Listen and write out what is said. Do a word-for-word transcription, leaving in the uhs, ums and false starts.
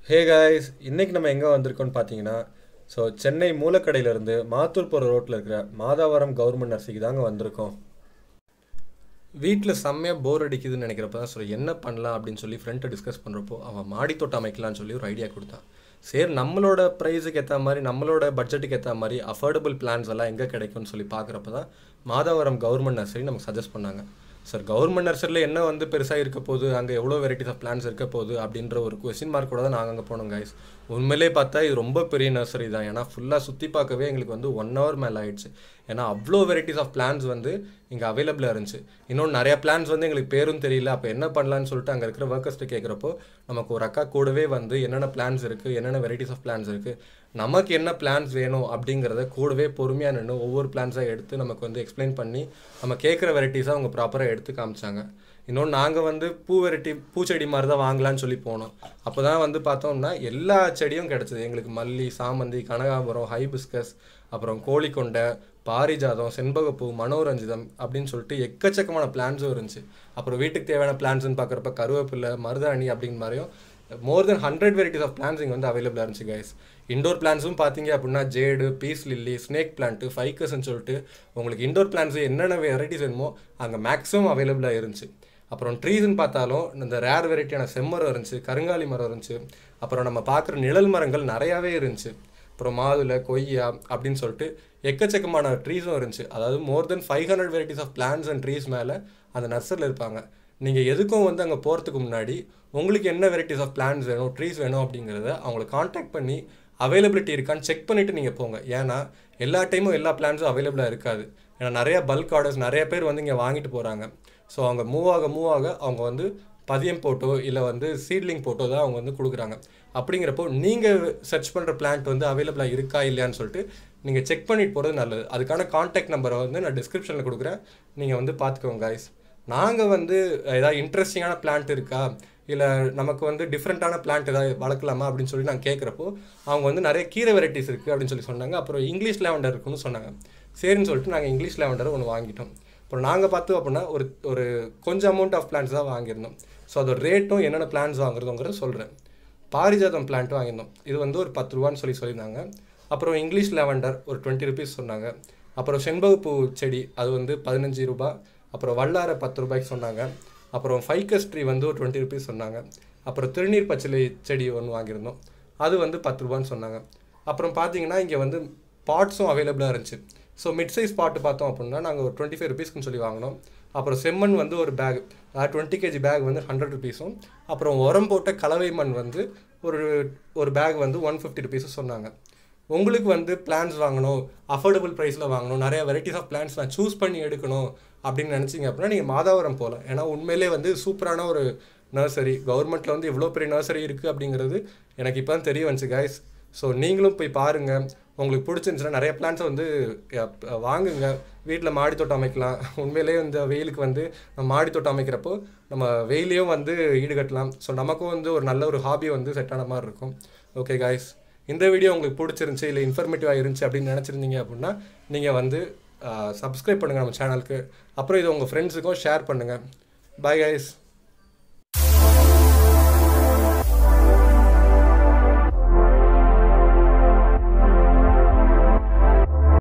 Hey guys, இன்னைக்கு நம்ம எங்கே வந்திருக்கோம்னு பார்த்தீங்கன்னா, ஸோ சென்னை மூலக்கடையிலேருந்து மாத்தூர் போகிற ரோட்டில் இருக்கிற மாதாவரம் கவர்மெண்ட் நர்சரிக்கு தாங்க வந்திருக்கோம். வீட்டில் செம்மையாக போர் அடிக்குதுன்னு நினைக்கிறப்ப தான் ஸோ என்ன பண்ணலாம் அப்படின்னு சொல்லி ஃப்ரெண்ட்டை டிஸ்கஸ் பண்ணுறப்போ அவன் மாடி தோட்டம் அமைக்கலான்னு சொல்லி ஒரு ஐடியா கொடுத்தான். சரி, நம்மளோட ப்ரைஸுக்கு ஏற்ற மாதிரி நம்மளோட பட்ஜெட்டுக்கு ஏற்ற மாதிரி அஃபோர்டபுள் பிளான்ஸ் எல்லாம் எங்கே கிடைக்கும்னு சொல்லி பார்க்குறப்ப தான் மாதாவரம் கவர்மெண்ட் நர்சரி நமக்கு சஜஸ்ட் பண்ணாங்க. சார், கவர்மெண்ட் நர்சரியில் என்ன வந்து பெருசாக இருக்க போகுது, அங்கே எவ்வளோ வெரைட்டிஸ் ஆஃப் பிளான்ஸ் இருக்க போகுது அப்படின்ற ஒரு கொஸ்டின் மார்க் கூட தான் நாங்கள் அங்கே போனோம் கைஸ். உண்மையிலே பார்த்தா இது ரொம்ப பெரிய நர்சரி தான். ஏன்னா ஃபுல்லாக சுற்றி பார்க்கவே எங்களுக்கு வந்து ஒன் ஹவர் மேலே ஆயிடுச்சு. ஏன்னா அவ்வளோ வெரைட்டிஸ் ஆஃப் பிளான்ஸ் வந்து இங்கே அவைலபிளாக இருந்துச்சு. இன்னொன்று நிறையா பிளான்ஸ் வந்து எங்களுக்கு பேரும் தெரியல. அப்போ என்ன பண்ணலான்னு சொல்லிட்டு அங்கே இருக்கிற ஒர்க்கர்ஸ்ட்டு கேட்குறப்போ நமக்கு ஒரு அக்கா கூடவே வந்து என்னென்ன பிளான்ஸ் இருக்குது, என்னென்ன வெரைட்டிஸ் ஆஃப் பிளான்ஸ் இருக்குது, நமக்கு என்ன பிளான்ஸ் வேணும் அப்படிங்கிறத கூடவே பொறுமையாக நின்று ஒவ்வொரு பிளான்ஸாக எடுத்து நமக்கு வந்து எக்ஸ்பிளைன் பண்ணி நம்ம கேட்குற வெரைட்டிஸாக அவங்க ப்ராப்பராக எடுத்து காமிச்சாங்க. இன்னொன்று நாங்கள் வந்து பூ வெரைட்டி பூச்செடி மாதிரி தான் வாங்கலான்னு சொல்லி போனோம். அப்போ தான் வந்து பார்த்தோம்னா எல்லா செடியும் கிடச்சிது எங்களுக்கு. மல்லி, சாமந்தி, கனகாம்பரம், ஹைபிஸ்கஸ், அப்புறம் கோழிக்கொண்டை, பாரிஜாதம், செண்பகப்பூ, மனோரஞ்சிதம் அப்படின்னு சொல்லிட்டு எக்கச்சக்கமான பிளான்ஸும் இருந்துச்சு. அப்புறம் வீட்டுக்கு தேவையான பிளான்ஸ்ன்னு பார்க்குறப்ப கருவேப்பிலை, மருதாணி அப்படிங்கிற மாதிரியும் more than hundred varieties of plants இங்கே வந்து அவைலபிளாக இருந்துச்சு கைஸ். இண்டோர் பிளான்ஸும் பார்த்தீங்க அப்படின்னா jade, peace lily, snake plant, ஃபைக்கஸ்ன்னு சொல்லிட்டு உங்களுக்கு இண்டோர் பிளான்ஸு என்னென்ன வெரைட்டிஸ் வேணுமோ அங்கே மேக்ஸிமம் அவைலபிளாக இருந்துச்சு. அப்புறம் ட்ரீஸ்ன்னு பார்த்தாலும் இந்த ரேர் வெரைட்டியான செம்மரம் இருந்துச்சு, கருங்காலி மரம் இருந்துச்சு. அப்புறம் நம்ம பார்க்குற நிழல் மரங்கள் நிறையாவே இருந்துச்சு. அப்புறம் மாதுளை, கொய்யா அப்படின்னு சொல்லிட்டு எக்கச்சக்கமான ட்ரீஸும் இருந்துச்சு. அதாவது more than five hundred varieties of plants and trees மேலே அந்த நர்சரியில் இருப்பாங்க. நீங்கள் எதுக்கும் வந்து அங்கே போகிறதுக்கு முன்னாடி உங்களுக்கு என்ன வெரைட்டிஸ் ஆஃப் பிளான்ஸ் வேணும், ட்ரீஸ் வேணும் அப்படிங்கிறத அவங்கள காண்டாக்ட் பண்ணி அவைலபிலிட்டி இருக்கான்னு செக் பண்ணிவிட்டு நீங்கள் போங்க. ஏன்னா எல்லா டைமும் எல்லா பிளான்ஸும் அவைலபிளாக இருக்காது. ஏன்னா நிறையா பல்க் ஆர்டர்ஸ் நிறைய பேர் வந்து இங்கே வாங்கிட்டு போகிறாங்க. ஸோ அவங்க மூவ் ஆக மூவ் ஆக அவங்க வந்து பதியம் போட்டோ இல்லை வந்து சீட்லிங் போட்டோ தான் அவங்க வந்து கொடுக்குறாங்க. அப்படிங்கிறப்போ நீங்கள் சர்ச் பண்ணுற பிளான்ட் வந்து அவைலபிளாக இருக்கா இல்லையான்னு சொல்லிட்டு நீங்கள் செக் பண்ணிட்டு போகிறது நல்லது. அதுக்கான காண்டாக்ட் நம்பரை வந்து நான் டிஸ்கிரிப்ஷனில் கொடுக்குறேன், நீங்கள் வந்து பார்த்துக்கோங்க கைஸ். நாங்கள் வந்து ஏதாவது இன்ட்ரெஸ்டிங்கான பிளான்ட் இருக்கா, இல்லை நமக்கு வந்து டிஃப்ரெண்ட்டான பிளான்ட் ஏதாவது வளர்க்கலாமா அப்படின்னு சொல்லி நாங்கள் கேட்குறப்போ அவங்க வந்து நிறைய கீரை வெரைட்டிஸ் இருக்குது அப்படின்னு சொல்லி சொன்னாங்க. அப்புறம் இங்கிலீஷ் லேவண்டர் இருக்குன்னு சொன்னாங்க. சரின்னு சொல்லிட்டு நாங்கள் இங்கிலீஷ் லேவண்டர் ஒன்று வாங்கிட்டோம். அப்புறம் நாங்கள் பார்த்தோம் அப்படின்னா ஒரு ஒரு கொஞ்சம் அமௌண்ட் ஆஃப் பிளான்ஸ் தான் வாங்கியிருந்தோம். ஸோ அதோட ரேட்டும் என்னென்ன பிளான்ஸ் வாங்குறதுங்கிறத சொல்கிறேன். பாரிஜாதம் பிளான்ட் வாங்கியிருந்தோம். இது வந்து ஒரு பத்து ரூபான்னு சொல்லி சொல்லியிருந்தாங்க. அப்புறம் இங்கிலீஷ் லேவண்டர் ஒரு டுவெண்ட்டி ருபீஸ் சொன்னாங்க. அப்புறம் செண்பகப்பூ செடி அது வந்து பதினஞ்சு ரூபா. அப்புறம் வல்லாரை பத்து ரூபாய்க்கு சொன்னாங்க. அப்புறம் ஃபைக்கஸ் ட்ரீ வந்து ஒரு டுவெண்ட்டி ருபீஸ் சொன்னாங்க. அப்புறம் திருநீர் பச்சிலை செடி ஒன்று வாங்கியிருந்தோம், அது வந்து பத்து ரூபான்னு சொன்னாங்க. அப்புறம் பார்த்தீங்கன்னா இங்கே வந்து பாட்ஸும் அவைலபிளாக இருந்துச்சு. ஸோ மிட் சைஸ் பாட்டு பார்த்தோம் அப்படின்னா நாங்கள் ஒரு டுவெண்ட்டி ஃபைவ் ருபீஸ்க்குன்னு சொல்லி வாங்கினோம். அப்புறம் செம்மண் வந்து ஒரு பேக், அதாவது டுவெண்ட்டி கேஜி பேக் வந்து ஹண்ட்ரட் ருபீஸும். அப்புறம் உரம் போட்ட கலவை மண் வந்து ஒரு ஒரு பேக் வந்து ஒன் ஃபிஃப்டி ருபீஸும் சொன்னாங்க. உங்களுக்கு வந்து பிளான்ஸ் வாங்கணும், அஃபோர்டபுள் ப்ரைஸில் வாங்கணும், நிறைய வெரைட்டிஸ் ஆஃப் பிளான்ஸ் நான் சூஸ் பண்ணி எடுக்கணும் அப்படின்னு நினச்சிங்க அப்படின்னா நீங்கள் மாதாவரம் போகலாம். ஏன்னா உண்மையிலே வந்து சூப்பரான ஒரு நர்சரி. கவர்மெண்ட்டில் வந்து இவ்வளோ பெரிய நர்சரி இருக்குது அப்படிங்கிறது எனக்கு இப்போ தான் தெரிய வந்துச்சு கைஸ். ஸோ நீங்களும் போய் பாருங்கள், உங்களுக்கு பிடிச்சிருந்துச்சுன்னா நிறைய பிளான்ஸை வந்து வாங்குங்க. வீட்டில் மாடி தோட்டம் அமைக்கலாம். உண்மையிலே இந்த வெயிலுக்கு வந்து நம்ம மாடி தோட்டம் அமைக்கிறப்போ நம்ம வெயிலையும் வந்து ஈடுகட்டலாம். ஸோ நமக்கும் வந்து ஒரு நல்ல ஒரு ஹாபி வந்து செட் ஆன மாதிரி இருக்கும். ஓகே கைஸ், இந்த வீடியோ உங்களுக்கு பிடிச்சிருந்துச்சி இல்லை இன்ஃபர்மேட்டிவாக இருந்துச்சு அப்படின்னு நினச்சிருந்தீங்க அப்படின்னா நீங்கள் வந்து சப்ஸ்கிரைப் பண்ணுங்கள் நம்ம சேனலுக்கு. அப்புறம் இது உங்கள் ஃப்ரெண்ட்ஸுக்கும் ஷேர் பண்ணுங்கள். Bye guys.